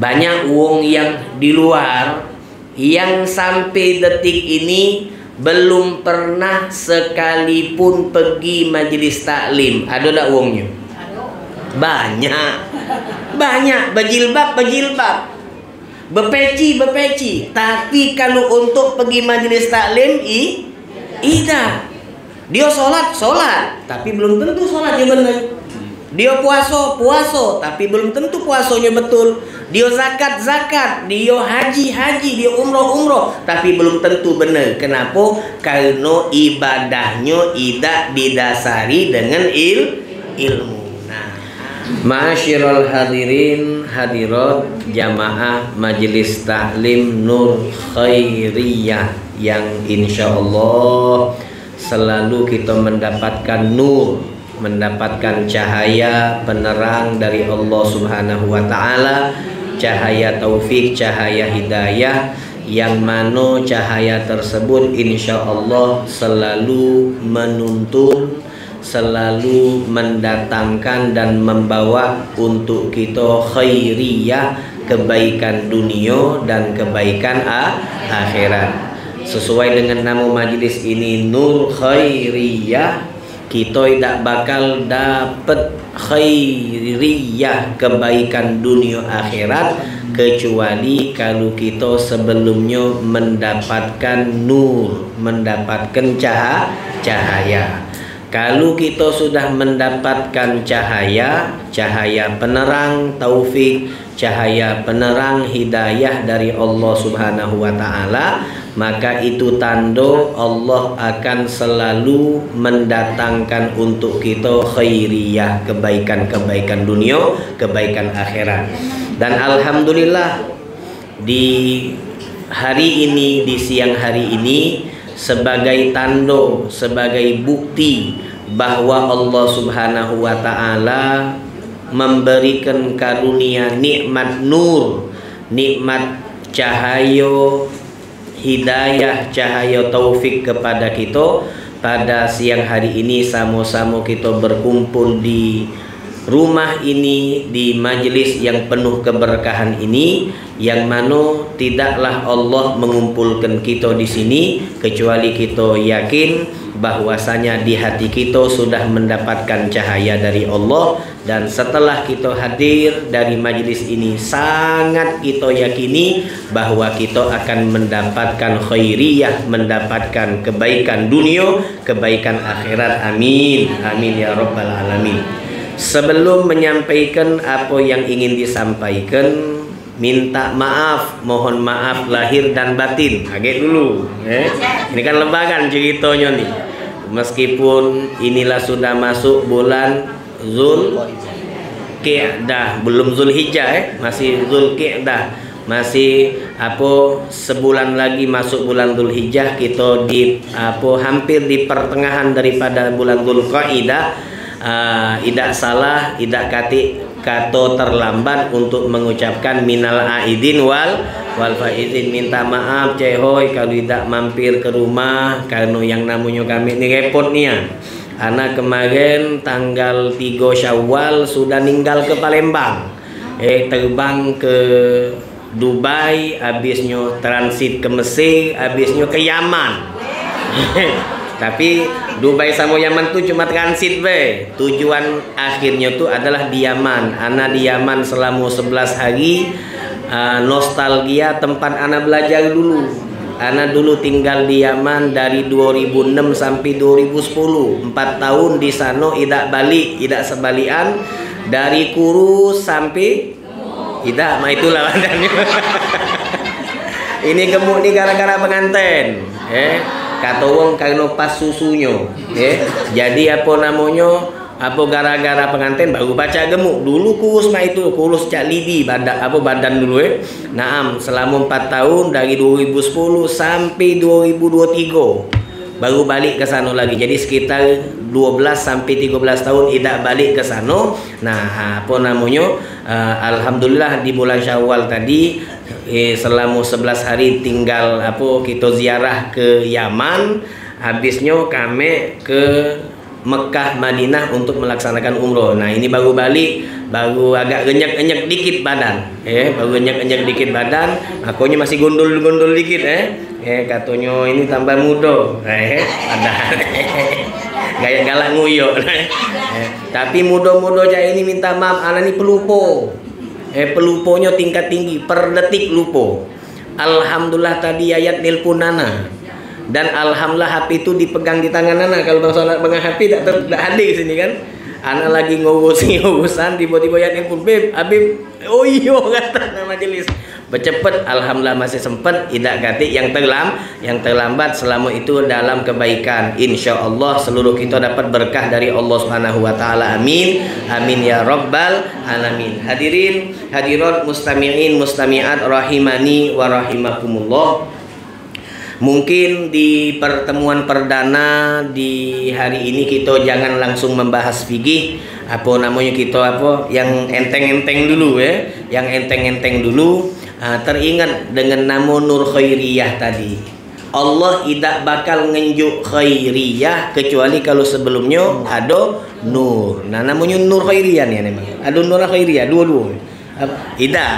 Banyak wong yang di luar yang sampai detik ini belum pernah sekalipun pergi majelis taklim. Ada tak wongnya? Banyak. Banyak. Berjilbab, berpeci. Tapi kalau untuk pergi majelis taklim, tidak. Dia sholat, tapi belum tentu sholatnya benar. Dia puasa, tapi belum tentu puasanya betul. Dia zakat, dia haji, dia umroh, tapi belum tentu benar. Kenapa? Karena ibadahnya tidak didasari dengan ilmu. Nah, ma'asyiral hadirin hadirat jamaah majelis taklim Nur Khairiyah yang insyaallah selalu kita mendapatkan nur, mendapatkan cahaya penerang dari Allah Subhanahu wa taala, cahaya taufik, cahaya hidayah, yang mana cahaya tersebut insyaallah selalu menuntun, selalu mendatangkan dan membawa untuk kita khairiyah, kebaikan dunia dan kebaikan akhirat. Sesuai dengan nama majlis ini Nur Khairiyah, kita tidak bakal dapat khairiyah, kebaikan dunia akhirat, kecuali kalau kita sebelumnya mendapatkan nur, mendapatkan cahaya. Kalau kita sudah mendapatkan cahaya penerang taufik, cahaya penerang hidayah dari Allah Subhanahu wa taala, maka itu tanda Allah akan selalu mendatangkan untuk kita khairiyah, kebaikan-kebaikan dunia, kebaikan akhirat. Dan alhamdulillah di hari ini, di siang hari ini, sebagai tanda, sebagai bukti bahwa Allah Subhanahu wa taala memberikan karunia nikmat nur, nikmat cahaya hidayah, cahaya taufik kepada kita. Pada siang hari ini sama-sama kita berkumpul di rumah ini, di majelis yang penuh keberkahan ini, yang mana tidaklah Allah mengumpulkan kita di sini kecuali kita yakin bahwasanya di hati kita sudah mendapatkan cahaya dari Allah. Dan setelah kita hadir dari majelis ini, sangat kita yakini bahwa kita akan mendapatkan khairiyah, mendapatkan kebaikan dunia, kebaikan akhirat. Amin, amin ya rabbal alamin. Sebelum menyampaikan apa yang ingin disampaikan, minta maaf, mohon maaf lahir dan batin. Agak dulu, ini kan lebaran ceritanya nih. Meskipun inilah sudah masuk bulan Zulqa'dah, belum Zulhijjah, masih Zulqa'dah, masih sebulan lagi masuk bulan Zulhijjah. Kita hampir di pertengahan daripada bulan Zulqa'dah. Tidak salah, tidak kata terlambat untuk mengucapkan minal aidin wal faizin, minta maaf cehoy kalau tidak mampir ke rumah, karena yang namanya kami ini repotnya. Anak kemarin tanggal 3 Syawal sudah ninggal ke Palembang, terbang ke Dubai, habisnya transit ke Mesir, habisnya ke Yaman. Tapi Dubai sama Yaman tuh cuma transit be. Tujuan akhirnya tuh adalah di Yaman. Ana di Yaman selama 11 hari. Nostalgia tempat ana belajar dulu. Ana dulu tinggal di Yaman dari 2006 sampai 2010. 4 tahun di sana, tidak balik, tidak sebalian. Dari kurus sampai tidak, itulah badannya. Ini gemuk nih gara-gara pengantin. Kata wong karena pas susunya, jadi gara-gara pengantin baru baca gemuk. Dulu kurus kurus cak lidi badan dulu Naam, selama 4 tahun dari 2010 sampai 2023 baru balik ke sana lagi. Jadi sekitar 12 sampai 13 tahun tidak balik ke sana. Nah, alhamdulillah di bulan Syawal tadi selama 11 hari tinggal kita ziarah ke Yaman. Habisnya kami ke Mekah Madinah untuk melaksanakan umroh. Nah ini baru balik, baru agak genyak-genyak dikit badan, baru genyak-genyak dikit badan, akunya masih gondol-gondol dikit, katanya ini tambah muda, padahal gaya galak nguyok, tapi muda-muda cak ini minta maaf, anak ini pelupo, peluponya tingkat tinggi, per detik lupo. Alhamdulillah tadi ayat nelponana. Dan alhamdulillah HP itu dipegang di tangan anak. Kalau bang Solat pegang HP tak hadir sini kan. Anak lagi ngurusan tiba-tiba ya nelpon, Beb, Habib, oh iya kata majelis. Bercepet, alhamdulillah masih sempat, tidak kati yang terlambat selama itu dalam kebaikan. Insya Allah seluruh kita dapat berkah dari Allah Subhanahu Wa Taala. Amin, amin ya Rabbal alamin. Hadirin, hadirat, mustami'in, mustami'at rahimani wa rahimakumullah. Mungkin di pertemuan perdana di hari ini kita jangan langsung membahas fikih, apa namanya, kita apa yang enteng-enteng dulu yang enteng-enteng dulu. Teringat dengan nama Nur Khairiyah tadi. Allah tidak bakal ngenjuk khairiyah kecuali kalau sebelumnya ada nur. Nah namanya Nur Khairiyah nih memang. Ada Nur Khairiyah dua-dua. Tidak.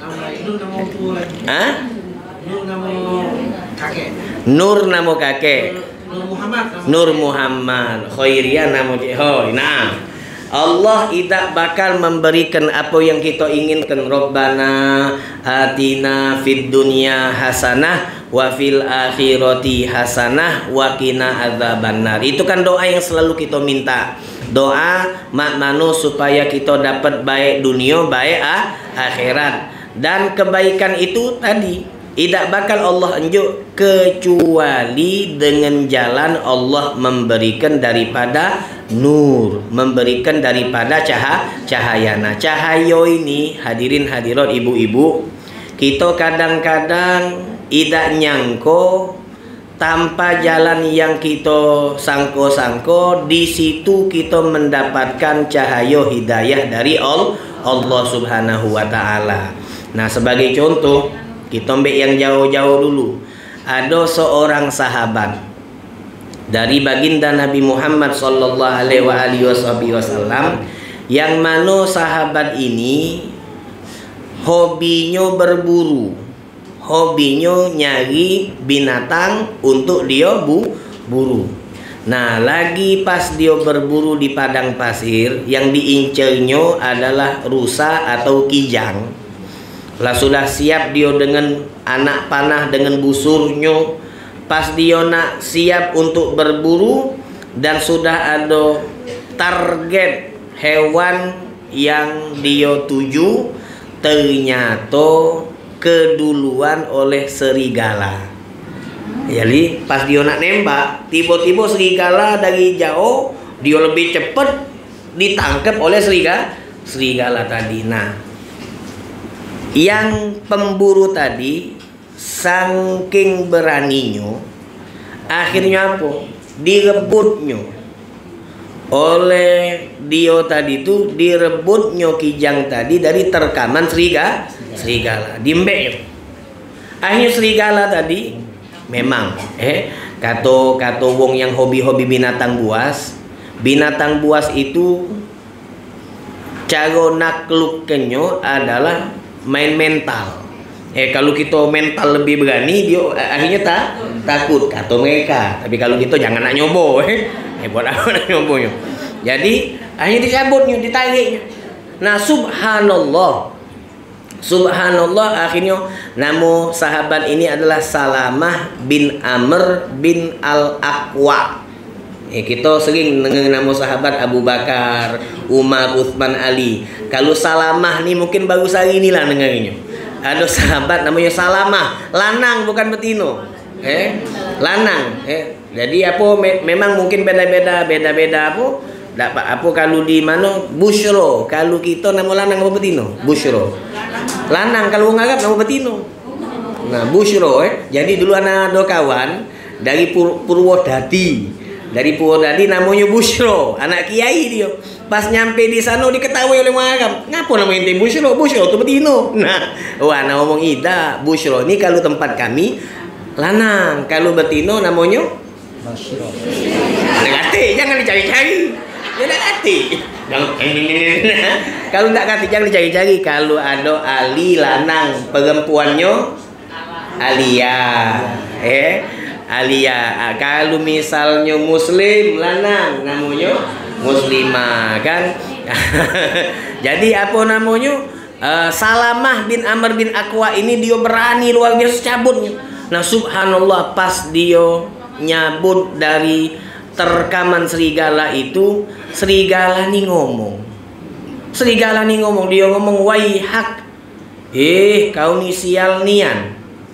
Nur nama kakek. Nur nama kakek. Nur Muhammad. Khairiyah nama Jihoy. Nah, Allah tidak bakal memberikan apa yang kita inginkan. Rabbana atina fid dunya hasanah wa fil akhirati hasanah wa qina adzabannar. Itu kan doa yang selalu kita minta. Doa makmano supaya kita dapat baik dunia, baik akhirat. Dan kebaikan itu tadi tidak bakal Allah unjuk kecuali dengan jalan Allah memberikan daripada nur, memberikan daripada cahaya. Nah, cahaya ini hadirin hadirat ibu-ibu, kita kadang-kadang tidak nyangko tanpa jalan yang kita sangko-sangko, di situ kita mendapatkan cahaya hidayah dari Allah Subhanahu wa taala. Nah, sebagai contoh, kita ambil yang jauh-jauh dulu. Ada seorang sahabat dari baginda Nabi Muhammad sallallahu alaihi wasallam, yang mana sahabat ini hobinya berburu, hobinya nyari binatang untuk dia buru. Nah, lagi pas dia berburu di padang pasir, yang diincernya adalah rusa atau kijang. Lah sudah siap dia dengan anak panah, dengan busurnya. Pas dia nak siap untuk berburu dan sudah ada target hewan yang dia tuju, ternyata keduluan oleh serigala. Jadi pas dia nak nembak, tiba-tiba serigala dari jauh, dia lebih cepat ditangkap oleh serigala tadi. Nah, yang pemburu tadi saking beraninya, akhirnya apa? Direbutnya oleh dia tadi itu, direbutnya kijang tadi dari terkaman serigala, diembeknya. Akhirnya serigala tadi memang kata wong yang hobi-hobi binatang buas itu cara nakluknya adalah main mental. Kalau kita mental lebih berani, dia akhirnya takut kata mereka. Tapi kalau kita jangan nak nyobo, buat apa nak nyobonya. Jadi akhirnya dicabutnya, ditariknya. Nah, subhanallah, akhirnya nama sahabat ini adalah Salamah bin Amr bin Al-Aqwa. Kita sering dengar nama sahabat Abu Bakar, Umar, Uthman, Ali. Kalau Salamah ni mungkin baru sehari inilah dengarnya. Ada sahabat namanya Salamah, lanang bukan betino. Lanang. Jadi apa memang mungkin beda-beda apa? Dapat apa kalau di mana Busyro, kalau kita nama lanang apa betino? Busyro. Lanang, kalau orang Arab nama betino. Nah, Busyro. Jadi dulu anak ada kawan dari Purwodadi. Dari Purwodadi namanya Busyro, anak kiai dia. Pas nyampe di sana diketahui oleh orang Arab. Ngapa namanya Busyro? Busyro itu betino. Nah, anak ngomong ida, Busyro ini kalau tempat kami lanang, kalau betino namanya Negatif, jangan dicari-cari. Ya negatif. Kalau nggak ngerti jangan dicari-cari. Kalau ada ali lanang, perempuannya alia. Alia. Kalau misalnya muslim lanang, namanya muslimah kan. Jadi apa namanya? Salamah bin Amr bin Aqwa ini dia berani luar biasa cabutnya. Nah subhanallah, pas dia nyabut dari terkaman serigala itu, serigala nih ngomong. Dia ngomong, waihak, kau nih sial nian,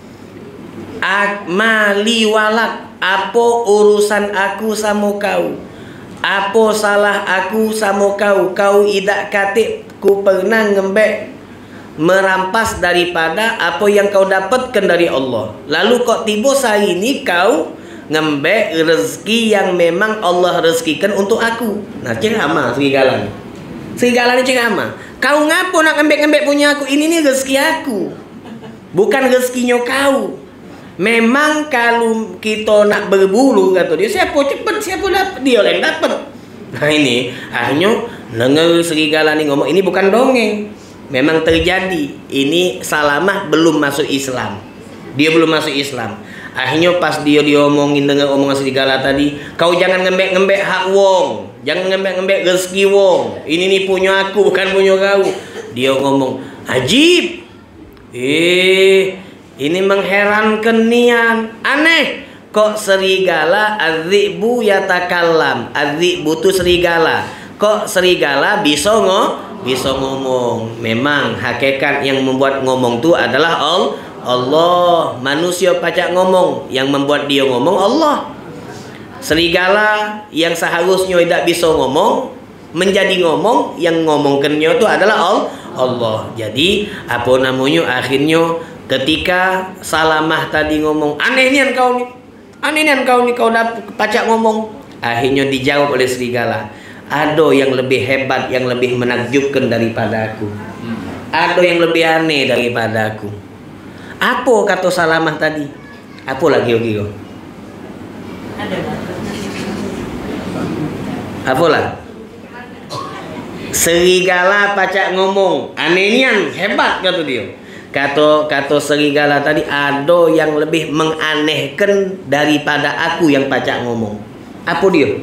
mali walak, apa urusan aku sama kau, apa salah aku sama kau, kau idak katik ku pernah ngembek merampas daripada apa yang kau dapatkan dari Allah. Lalu kok tiba hari ini kau ngembek rezeki yang memang Allah rezekikan untuk aku. Nah ceramah serigala ini ceramah. Kau ngapo nak ngembek-ngembek punya aku? Ini nih rezeki aku, bukan rezekinya kau. Memang kalau kita nak berburu, kata dia, siapa cepat siapa dapat, dia yang dapat. Nah ini akhirnya dengar serigala ini ngomong, ini bukan dongeng, memang terjadi. Ini Salamah belum masuk Islam, dia belum masuk Islam. Akhirnya pas dia diomongin dengan omongan serigala tadi, kau jangan ngembek-ngembek hak wong, jangan ngembek-ngembek rezeki wong, ini nih punya aku bukan punya kau. Dia ngomong, ajib, ini mengherankan nian, aneh. Kok serigala adzibu yatakallam, adzibu itu serigala, kok serigala bisa ngomong. Memang hakikat yang membuat ngomong itu adalah Allah. Manusia pacak ngomong, yang membuat dia ngomong Allah. Serigala yang seharusnya tidak bisa ngomong menjadi ngomong, yang ngomongkannya itu adalah Allah. Jadi apa namanya, akhirnya ketika Salamah tadi ngomong, aneh nian kau nih kau dapat pacak ngomong, akhirnya dijawab oleh serigala, ada yang lebih hebat, yang lebih menakjubkan daripada aku, ada yang lebih aneh daripada aku. Apa kata Salamah tadi? Apa lagi Gio? Apalah? Serigala pacak ngomong, aneh nian, hebat kata dia. Kata serigala tadi, ada yang lebih menganehkan daripada aku yang pacak ngomong. Apa dia?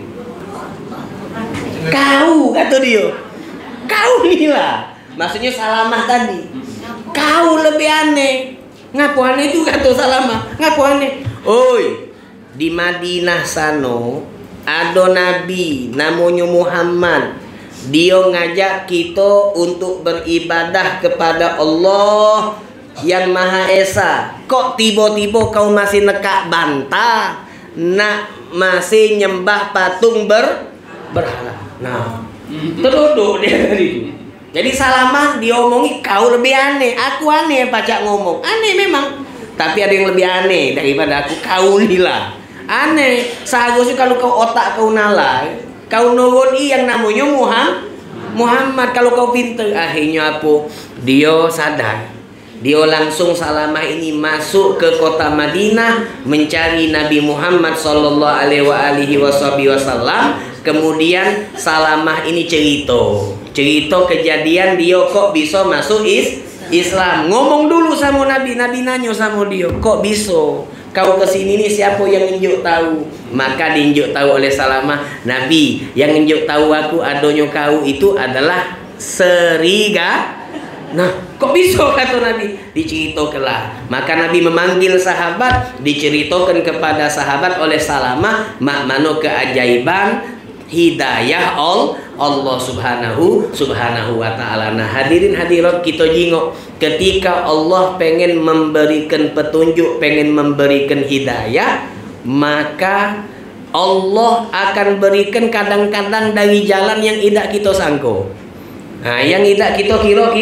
Kau, kata dia. Kau inilah. Maksudnya Salamah tadi. Kau lebih aneh. Ngapu aneh itu kata Salamah. Ngapu aneh. Oi, di Madinah sano ada nabi namanya Muhammad. Dia ngajak kita untuk beribadah kepada Allah yang Maha Esa. Kok tiba-tiba kau masih nekak bantah, nak masih nyembah patung berhala. Nah, terduduk dia dari itu. Jadi Salamah diomongi, kau lebih aneh, aku aneh pacak ngomong. Aneh memang, tapi ada yang lebih aneh daripada aku. Kau inilah aneh. Seharusnya kalau kau otak kau nalar, kau nurun yang namanya Muhammad. Kalau kau pintar, akhirnya apa? Dia sadar. Dia langsung Salamah ini masuk ke kota Madinah mencari Nabi Muhammad sallallahu alaihi wasallam. Kemudian Salamah ini cerita kejadian dia kok bisa masuk Islam. Ngomong dulu sama Nabi nanya sama dia, kok bisa kau kesini nih, siapa yang injuk tahu? Maka diinjuk tahu oleh Salamah, Nabi yang injuk tahu aku adanya kau itu adalah serigala. Nah, kok bisa kata Nabi? Diceritakanlah. Maka Nabi memanggil sahabat, diceritakan kepada sahabat oleh Salamah makna keajaiban hidayah Allah subhanahu wa ta'ala. Nah hadirin hadirat, kita jingok ketika Allah pengen memberikan petunjuk, pengen memberikan hidayah, maka Allah akan berikan kadang-kadang dari jalan yang tidak kita sangka. Nah yang tidak kita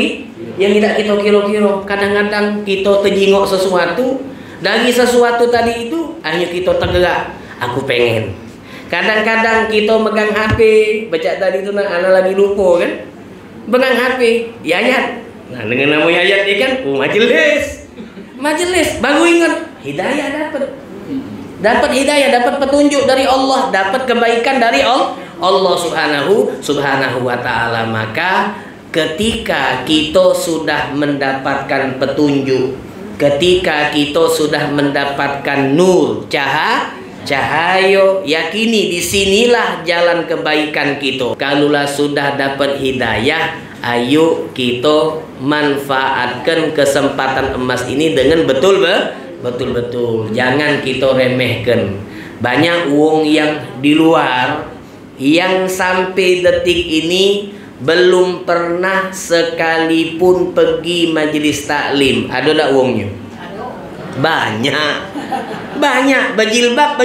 kira-kira, kadang-kadang kita terjingok sesuatu, dari sesuatu tadi itu akhirnya kita tergerak, aku pengen. Kadang-kadang kita megang HP, baca tadi itu anak lagi lupa kan, megang HP, ayat. Nah dengan nama ayat dia kan, majelis, baru ingat hidayah dapat. dapat hidayah, dapat petunjuk dari Allah, dapat kebaikan dari Allah subhanahu wa ta'ala. Maka ketika kita sudah mendapatkan petunjuk, ketika kita sudah mendapatkan nur, cahaya, yakini disinilah jalan kebaikan kita. Kalulah sudah dapat hidayah, ayo kita manfaatkan kesempatan emas ini dengan betul-betul. Jangan kita remehkan. Banyak wong yang di luar yang sampai detik ini belum pernah sekalipun pergi majelis taklim. Ada tak wongnya? Banyak berjilbab,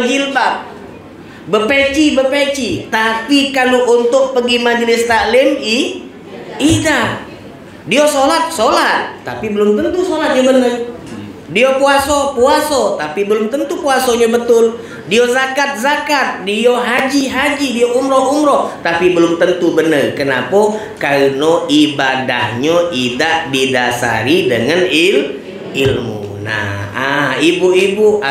berpeci. Tapi kalau untuk pergi majelis taklim, tidak. Dia sholat, tapi belum tentu sholatnya benar. Dia puasa, tapi belum tentu puasanya betul. Dia zakat, dia haji, dia umroh, tapi belum tentu benar. Kenapa? Karena ibadahnya tidak didasari dengan ilmu. Nah, ibu-ibu,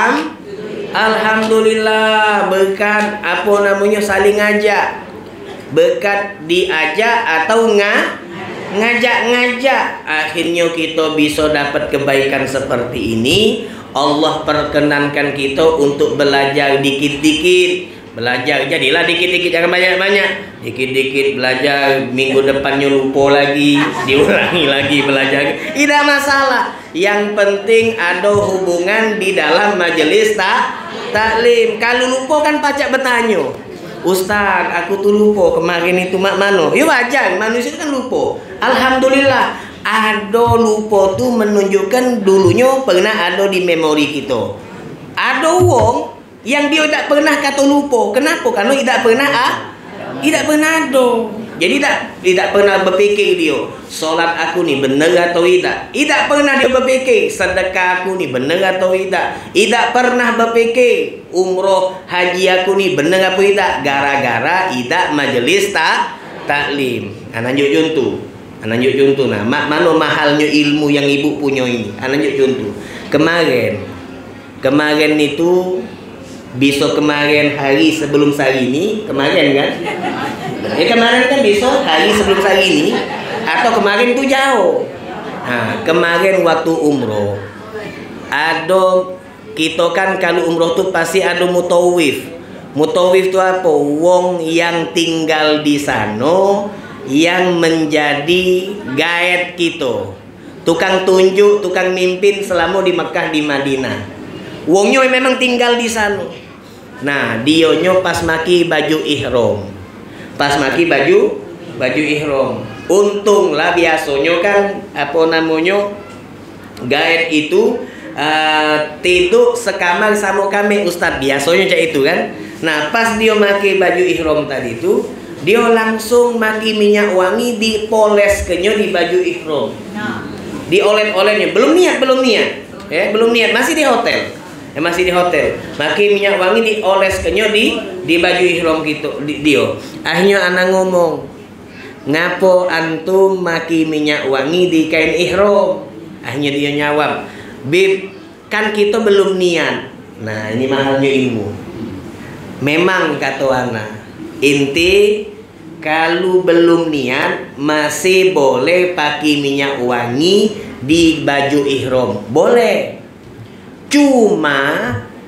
alhamdulillah berkat saling ngajak, berkat diajak atau ngajak, akhirnya kita bisa dapat kebaikan seperti ini. Allah perkenankan kita untuk belajar dikit-dikit. Jadilah dikit-dikit, jangan banyak-banyak. Dikit-dikit belajar, minggu depannya lupa lagi, diulangi lagi belajar. Tidak masalah. Yang penting ada hubungan di dalam majelis taklim. Kalau lupa kan pacak bertanya, Ustaz, aku tuh lupa kemarin itu mak mano. Ya wajar, manusia kan lupa. Alhamdulillah, ada lupa tuh menunjukkan dulunya pernah ada di memori kita. Ada wong yang dia tidak pernah kata lupa. Kenapa? Karena tidak pernah ada. Jadi tidak pernah berfikir dia, solat aku ni benar atau tidak. Tidak pernah dia berfikir sedekah aku ni benar atau tidak. Tidak pernah berfikir umroh haji aku ni benar atau tidak. Gara-gara tidak majelis taklim. Ananjuk contoh. Nah, mana mahalnya ilmu yang ibu punya ini. Ananjuk contoh. Kemarin itu besok kemarin hari sebelum hari ini, kemarin kan? Kemarin kan besok hari sebelum hari ini, atau kemarin itu jauh. Nah, kemarin waktu umroh, ada kita kan kalau umroh tuh pasti ada mutawif. Mutawif itu apa? Wong yang tinggal di sana, yang menjadi guide kita, tukang tunjuk, tukang mimpin selama di Mekah, di Madinah. Wongnya memang tinggal di sana. Nah, dionyo pas maki baju ihram. Untunglah biasanya kan guide itu tidur sekamar sama kami Ustadz, biasanya cak itu kan. Nah, pas dia maki baju ihram tadi itu, dia langsung maki minyak wangi dipoles kenyo di baju ihram. Diolet-oletnya. Belum niat, masih di hotel. Maki minyak wangi dioles kenyo di baju ihram gitu dia. Akhirnya anak ngomong, ngapo antum maki minyak wangi di kain ihram? Akhirnya dia nyawab, Bib, kan kita belum niat. Nah, ini mahalnya ilmu. Memang kata anak, inti kalau belum niat masih boleh pakai minyak wangi di baju ihram, boleh. Cuma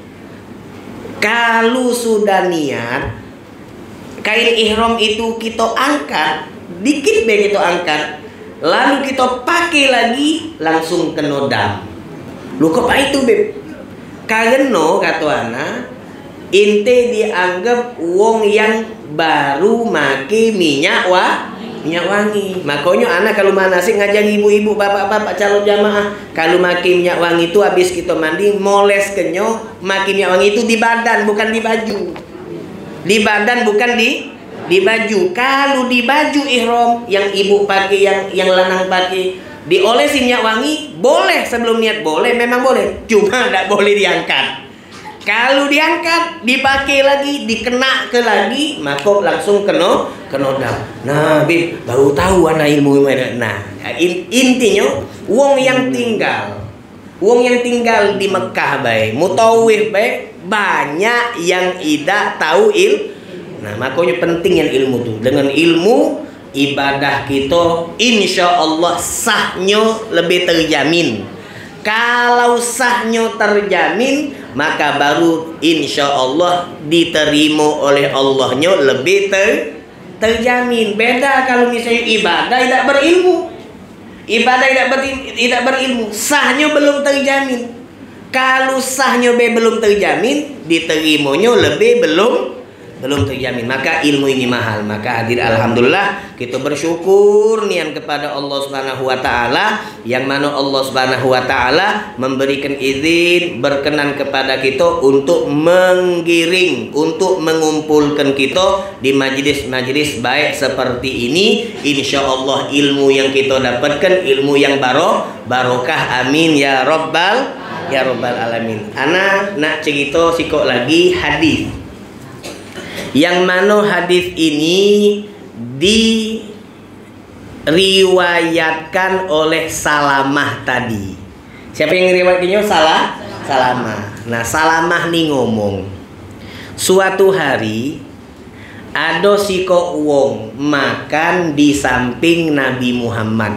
kalau sudah niat, kain ihram itu kita angkat, dikit begitu angkat, lalu kita pakai lagi, langsung kena dam. Lu kok apa itu, Beb? Karena kata anak, inte dianggap wong yang baru make minyak wangi. Makanya anak kalau manasik ngajak ibu-ibu, bapak-bapak calon jamaah, kalau make minyak wangi itu habis kita mandi, moles kenyo, make minyak wangi itu di badan bukan di baju. Di badan bukan di baju. Kalau di baju ihram yang ibu pakai, yang lanang pakai, diolesin minyak wangi, boleh sebelum niat, boleh, memang boleh. Cuma tidak boleh diangkat. Kalau diangkat, dipakai lagi, dikena ke lagi, maka langsung kena dam. Nah, Bib, baru tahu anak ilmu mana. Nah, intinya wong yang tinggal di Mekah baik, mutawif baik, banyak yang tidak tahu Nah, makanya penting yang ilmu tuh. Dengan ilmu ibadah kita insya Allah sahnya lebih terjamin. Kalau sahnya terjamin, maka baru insya Allah diterima oleh Allahnya lebih terjamin. Beda kalau misalnya ibadah tidak berilmu. Ibadah tidak berilmu, sahnya belum terjamin. Kalau sahnya belum terjamin, diterimanya lebih belum terjamin. Maka ilmu ini mahal. Maka hadir alhamdulillah kita bersyukur nian kepada Allah Subhanahu wa taala, yang mana Allah Subhanahu wa taala memberikan izin, berkenan kepada kita untuk menggiring, untuk mengumpulkan kita di majlis-majlis baik seperti ini. Insya Allah ilmu yang kita dapatkan ilmu yang barokah. Amin ya rabbal alamin. Ana nak cerita sikok lagi hadis, yang mana hadis ini diriwayatkan oleh Salamah tadi. Siapa yang riwayatnya? Salamah. Nah, Salamah nih ngomong, suatu hari ada siko wong makan di samping Nabi Muhammad,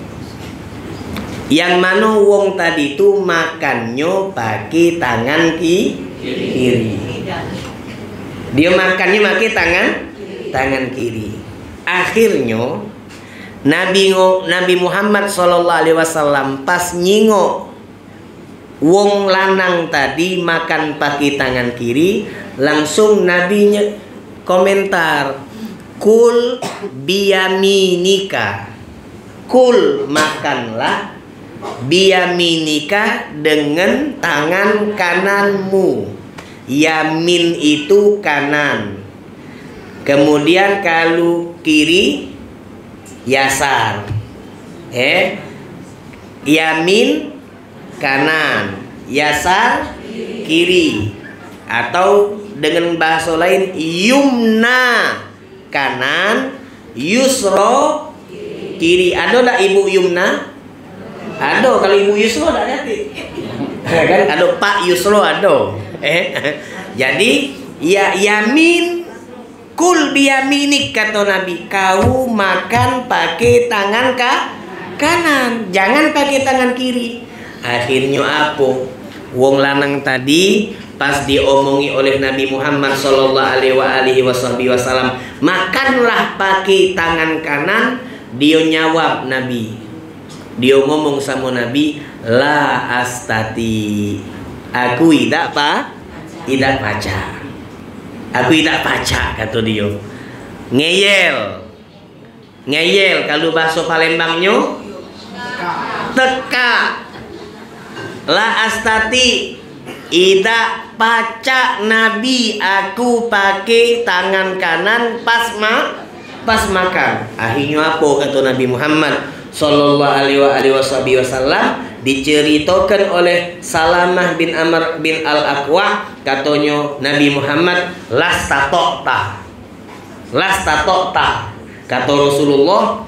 yang mana wong tadi itu makannya pakai tangan kiri. Dia makannya pakai tangan kiri. Akhirnya Nabi Muhammad SAW pas nyingok wong lanang tadi makan pakai tangan kiri, langsung Nabinya komentar, kul biyaminika, kul makanlah, biyaminika dengan tangan kananmu. Yamin itu kanan, kemudian kalau kiri yasar. Yamin kanan, yasar kiri, atau dengan bahasa lain yumna kanan, yusro kiri. Ada tak Ibu Yumna? Ada. Kalau Ibu Yusro tak ada. Kan ada Pak Yusro ada. Jadi ya yamin, kul biyaminik kata Nabi, kau makan pakai tangan kanan, jangan pakai tangan kiri. Akhirnya apa? Wong lanang tadi pas diomongi oleh Nabi Muhammad sallallahu alaihi wasallam, makanlah pakai tangan kanan, dia nyawab Nabi. Dia ngomong sama Nabi, la astati, aku tidak baca. Aku tidak baca, kata dia. Ngeyel kalau bahasa Palembangnya teka. La astati, tidak baca Nabi, aku pakai tangan kanan pas makan. Akhirnya apa kata Nabi Muhammad sallallahu alaihi wasallam, diceritakan oleh Salamah bin Amr bin Al-Aqwa, katanya Nabi Muhammad, lastatokta, kata Rasulullah,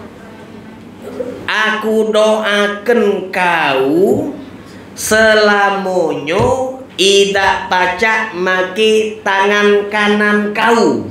aku doakan kau selamanya tidak baca maki tangan kanan kau.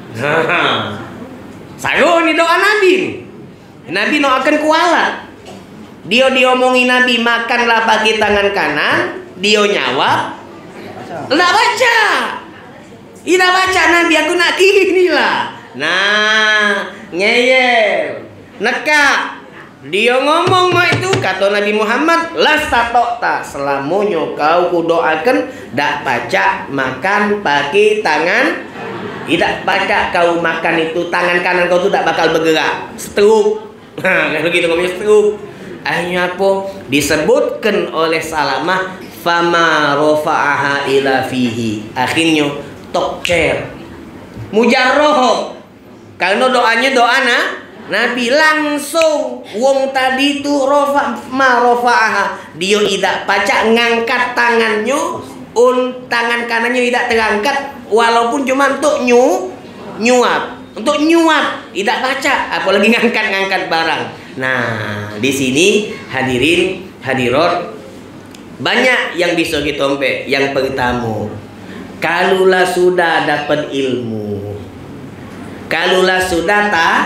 Saya ini doa Nabi doakan kualat. Dia diomongi Nabi makanlah pakai tangan kanan, dia nyawab tidak baca. Tidak baca Nabi, aku nak kiri lah. Nah, ngeyel, neka. Dia ngomong itu, kata Nabi Muhammad, lastatokta, selamanya kau kudoakan dak baca makan pakai tangan. Tidak baca kau makan itu, tangan kanan kau tu tak bakal bergerak, stroke. Kalau gitu ngomongnya stroke. Akhirnya apa? Disebutkan oleh Salamah, fama rofa'aha ila fihi. Akhirnya tokcer, mujarroh. Karena doanya doa Nabi, langsung wong tadi tu rofa'aha, dia tidak baca, ngangkat tangannya, tangan kanannya tidak terangkat, walaupun cuma untuk nyuap. Untuk nyuap tidak baca, apalagi ngangkat barang. Nah, di sini hadirin hadirat, banyak yang bisa kita ompe. Yang pertama, Kalulah sudah dapat ilmu, kalulah sudah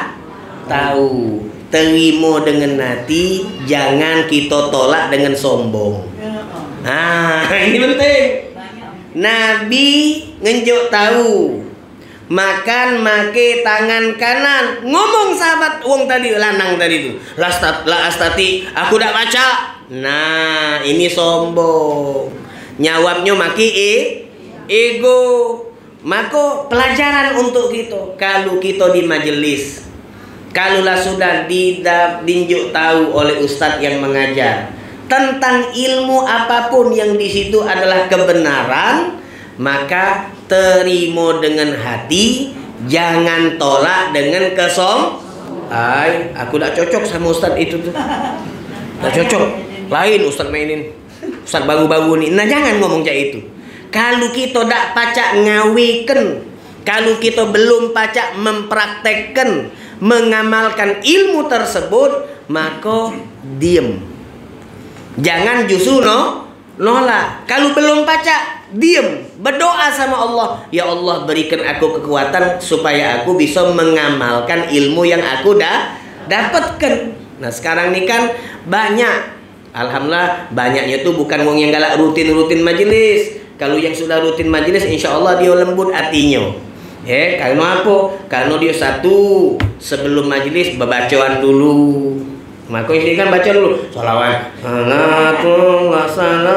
tahu, terima dengan hati, jangan kita tolak dengan sombong. Ini penting. Nabi ngenjuk tahu, makan make tangan kanan. Ngomong sahabat wong tadi, lanang tadi itu, la astati, aku dak baca. Nah, ini sombong. Nyawabnya maki ego. Maka pelajaran untuk kita, kalau kita di majelis, kalulah sudah dinjuk tahu oleh ustadz yang mengajar tentang ilmu apapun yang di situ adalah kebenaran, maka terima dengan hati, jangan tolak dengan aku tak cocok sama ustadz itu tuh, tak cocok, lain ustadz mainin, ustadz baru-baru nih. Nah, jangan ngomong kayak itu. Kalau kita tak pacak ngawikan, kalau kita belum pacak mempraktekkan, mengamalkan ilmu tersebut, maka diem. Jangan justru nolak. Kalau belum baca, diam, berdoa sama Allah, ya Allah berikan aku kekuatan supaya aku bisa mengamalkan ilmu yang aku dah dapatkan. Nah, sekarang ini kan banyak, alhamdulillah banyaknya tuh bukan wong yang galak rutin majelis. Kalau yang sudah rutin majelis, insya Allah dia lembut hatinya. Karena apa? Karena dia satu, sebelum majelis berbacaan dulu. Maka ini kan baca dulu salawat, salatullah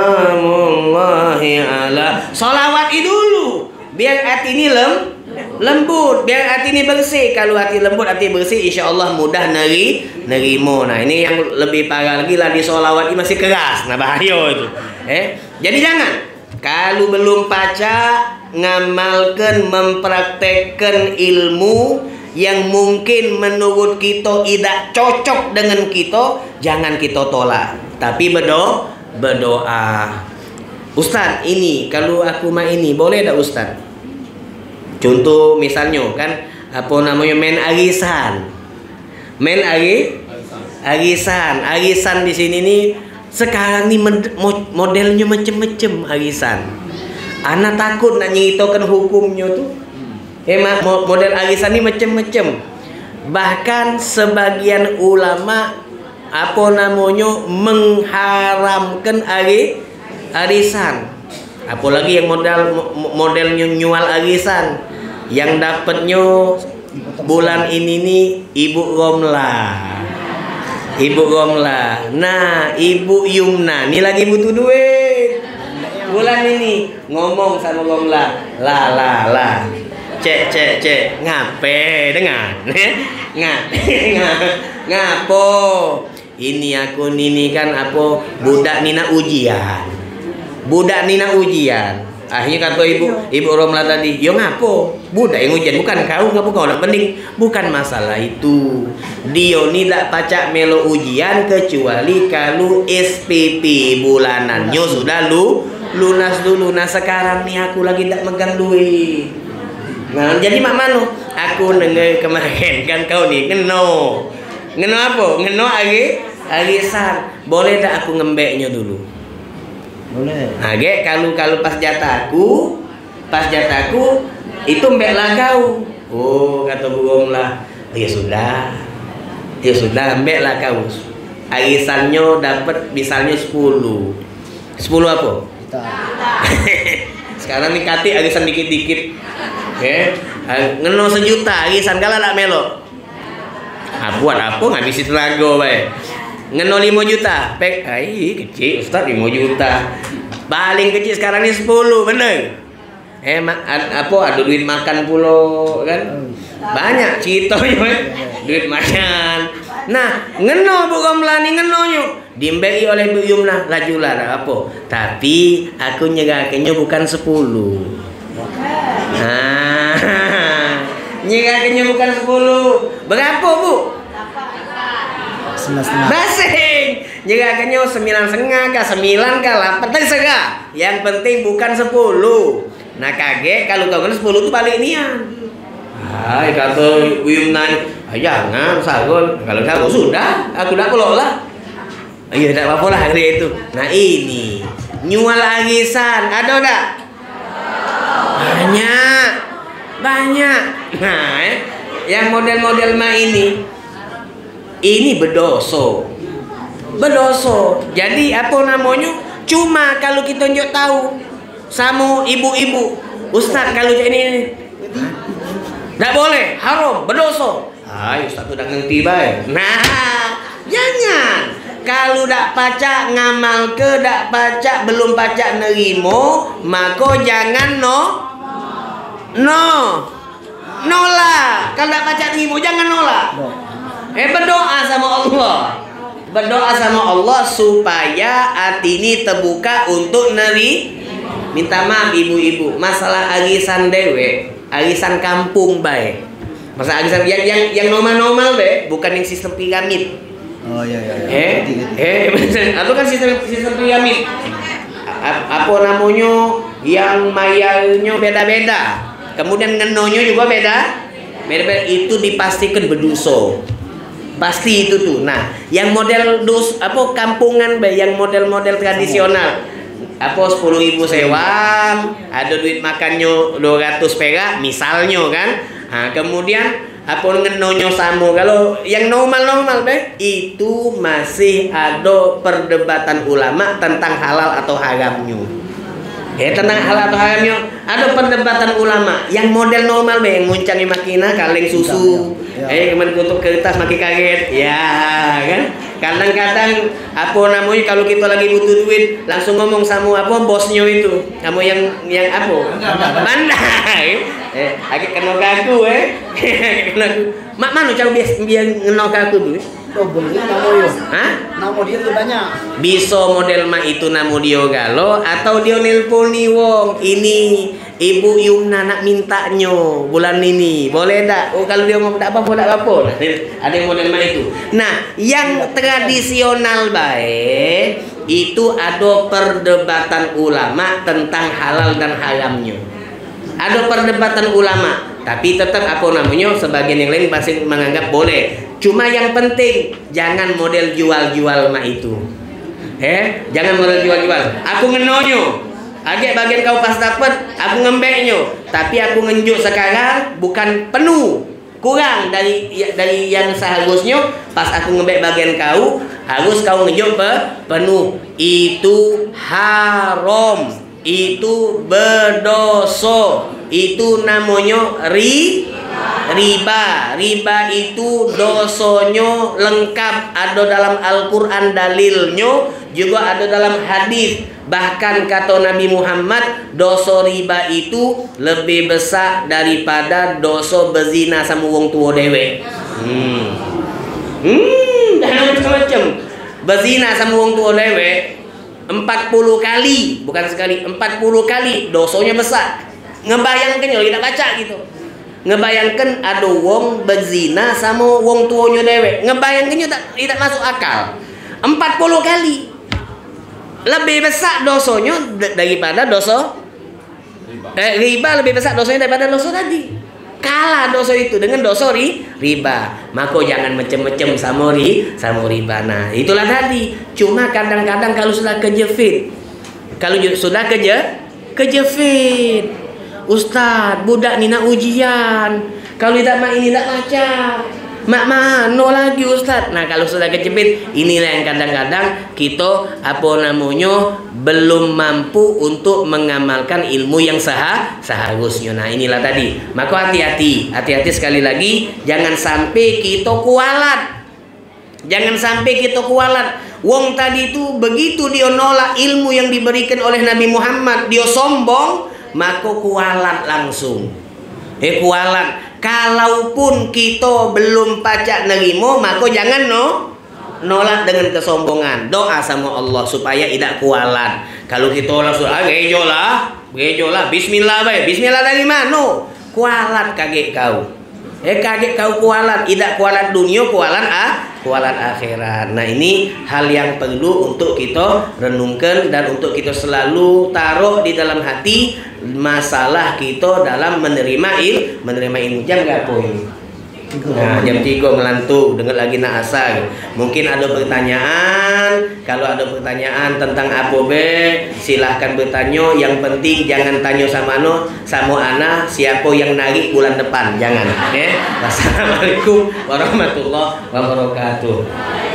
salamullahi ala, salawat itu dulu, biar hati ini lembut, biar hati ini bersih. Kalau hati lembut, hati bersih, insya Allah mudah nerimo. Nah, ini yang lebih parah lagi lah, di salawat ini masih keras. Nah, bahaya itu. Jadi jangan, kalau belum baca, ngamalkan, mempraktekkan ilmu yang mungkin menurut kita tidak cocok dengan kita, jangan kita tolak, tapi berdoa. Ustaz, ini kalau aku mah ini boleh tak Ustaz? Contoh misalnya kan, apa namanya, main arisan di sini nih. Sekarang nih modelnya macam-macam arisan. Anak takut nak nyitokan hukumnya tuh. Model arisan ini macam-macam. Bahkan sebagian ulama mengharamkan arisan. Apalagi yang modelnya nyual arisan, yang dapatnya bulan ini nih Ibu Romla. Nah, Ibu Yumna ini lagi butuh duit bulan ini. Ngomong sama Romla, lah cek ngape dengan ngapo ini aku ini kan apa budak nina ujian. Akhirnya kata ibu Romla tadi, yo ngapo budak yang ujian, bukan kau, ngapo kau nak penting, bukan masalah itu. Dia ni tak pacak melo ujian kecuali kalau SPP bulanannya sudah lunas dulu. Nah, sekarang nih aku lagi tak megang duit. Nah, jadi mak mano? Aku dengar kemarin kan kau nih ngeno apa? Ngeno arisan. Boleh tak aku ngembeknya dulu? Boleh. Nah, kalau pas jatahku itu mbeklah kau. Oh, kata Bu Romla, ya sudah mbeklah kau. Arisannya dapat misalnya 10 apa? Sekarang nih kati arisan dikit-dikit. Ngeno 1 juta arisan kala tak melo. Buat apa ngabisi tenaga bae. Ngeno 5 juta, pek kecil Ustaz, 5 juta. Paling kecil sekarang ni 10, bener. Ada duit makan pulo kan? Banyak cerita duit makan. Nah, ngeno Bu Romla ni ngenonyo dimberi oleh Bu Yumna lajulah apa. Tapi aku nyerahkannya bukan 10. Nyerahkannya bukan 10. Berapa Bu? 9,5. Basing. Nyerahkannya 9,5 kah, 9 kah, 8 terserah. Yang penting bukan 10. Nah, kaget kalau kau kena 10 itu balik nian. Kata Yumna, jangan sagun. Kalau kau sudah, aku dah kelola. Iya, tak apa-apa lah hari itu. Nah, ini nyual arisan, ada tak? Banyak, banyak. Nah, yang model-model mah ini berdoso. Berdoso. Jadi apa namanya? Cuma kalau kita njuk tahu sama ibu-ibu, Ustaz kalau ini tidak boleh, haram, berdoso. Ayo Ustaz udah ngerti baik. Nah, jangan. Kalau dak pacak ngamal ke dak pacak belum pacak nerimo, maka jangan nolak. Kalau dak pacak nerimo jangan nolak. Berdoa sama Allah. Berdoa sama Allah supaya hati ini terbuka untuk minta maaf ibu-ibu. Masalah arisan dewe, arisan kampung baik. Masalah arisan yang normal-normal be, bukan yang sistem piramid. Oh iya. Itu kan sistem piramid. Apa namanya? Yang mayarnya beda-beda. Kemudian ngenonya juga beda. Itu dipastikan berdosa. Pasti itu tuh. Nah, yang model kampungan be, yang model-model tradisional. 10.000 sewa, ada duit makannya 200 perak misalnya kan. Nah, kemudian ngenonya sama. Kalau yang normal be, itu masih ada perdebatan ulama tentang halal atau haramnya. Tentang halal atau haramnya ada perdebatan ulama. Yang model normal be, yang nguncangi makina kaleng susu. Kemudian tutup kertas makin kaget. Ya kan. Kadang-kadang kalau kita lagi butuh duit langsung ngomong sama bosnya itu. Kamu yang pandai. Agak kena kaku Mak mana cara biar ngeno kaku tuh? Boleh namo yo. Hah? Namo dia tuh banyak. Bisa model mah itu namo dia galo atau dia nelponi wong. Ini Ibu Yumna nak mintanya bulan ini. Boleh tak? Oh kalau dia mau tak apa-apa. Ada yang model mah itu. Nah, yang tradisional baik itu ada perdebatan ulama tentang halal dan haramnya. Ada perdebatan ulama, tapi tetap sebagian yang lain masih menganggap boleh. Cuma yang penting jangan model jual-jual mah itu. Jangan model jual-jual. Aku ngenonyo. Agak bagian kau pas dapat, aku ngembeknya. Tapi aku ngenjuk sekarang bukan penuh. Kurang dari yang seharusnya. Pas aku ngembek bagian kau, harus kau ngenjuk penuh. Itu haram. Itu berdosa. Itu namanya riba. Riba itu dosanya lengkap. Ada dalam Al-Quran dalilnya, juga ada dalam hadis. Bahkan kata Nabi Muhammad, dosa riba itu lebih besar daripada dosa berzina sama wong tua dewe. Macam-macam. Berzina sama wong tua dewe 40 kali, bukan sekali, 40 kali dosanya besar. Ngebayangkan ya kita baca gitu. Ngebayangkan ada wong berzina sama wong tuanya dewe. Ngebayangkannya tidak masuk akal. 40 kali. Lebih besar dosanya daripada dosa riba lebih besar dosanya daripada dosa tadi. Kalah dosa itu dengan dosa riba. Maka jangan macam-macam sama riba. Nah, itulah tadi. Cuma kadang-kadang kalau sudah kejepit. Ustaz, budak ni nak ujian. Kalau tidak mak ini tak baca. Mak mano lagi Ustaz. Nah, kalau sudah kejepit, inilah yang kadang-kadang kita belum mampu untuk mengamalkan ilmu yang seharusnya. Nah, inilah tadi. Maka hati-hati sekali lagi, jangan sampai kita kualat. Wong tadi itu begitu dia nolak ilmu yang diberikan oleh Nabi Muhammad, dia sombong, maka kualat langsung. Kualat. Kalaupun kita belum pacak nerimo, maka jangan nolak dengan kesombongan. Doa sama Allah supaya tidak kualat. Kalau kita langsung gejo lah, bismillah baik. Bismillah dari mana? Kualat kaget kau. Kaget kau kualat, tidak kualat dunia, kualat akhirat. Nah, ini hal yang perlu untuk kita renungkan dan untuk kita selalu taruh di dalam hati masalah kita dalam menerima ilmu. Jam berapa ini? Nah, jam 3 melantu dengar lagi nak asal. Mungkin ada pertanyaan. Kalau ada pertanyaan tentang apa silahkan bertanya. Yang penting jangan tanya sama ana siapa yang narik bulan depan. Jangan. Wassalamualaikum warahmatullahi wabarakatuh.